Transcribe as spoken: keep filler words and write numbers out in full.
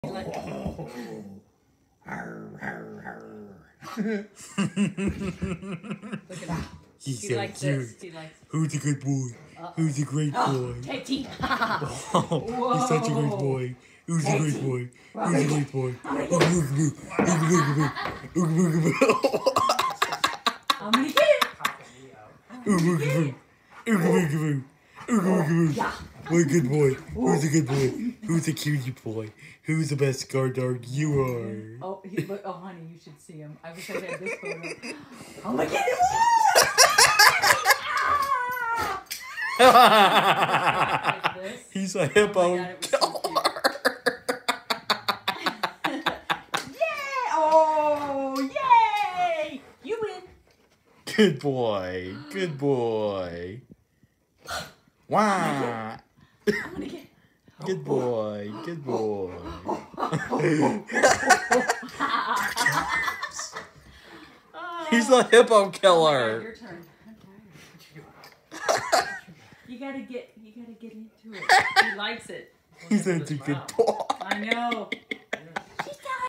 Look at him. He, he said, likes this. He likes Who's a good boy? Uh-oh. Who's a great boy? Katie. Oh, he's such a great boy. Who's a great boy? Who's a great boy? I'm gonna get him. What a good boy. Who's a good boy? Who's a cutie boy? Who's the best guard dog? You are. Oh, he, look, oh, honey, you should see him. I wish I had this photo. Oh my God! Like this. He's a hippo. Oh my God, it was so cute. Yay! Oh, yay! You win. Good boy. Good boy. Wow. I'm gonna get. Good boy. Good boy. He's the hippo killer. Oh, your turn. I'm tired. You gotta get. You gotta get into it. He likes it. He's such a good boy. I know.